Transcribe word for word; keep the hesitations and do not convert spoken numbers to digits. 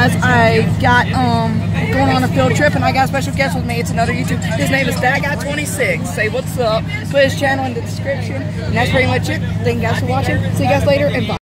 because I got um going on a field trip and I got a special guest with me. It's another YouTube. His name is That Guy twenty-six. Say what's up. Put his channel in the description. And that's pretty much it. Thank you guys for watching. See you guys later and bye.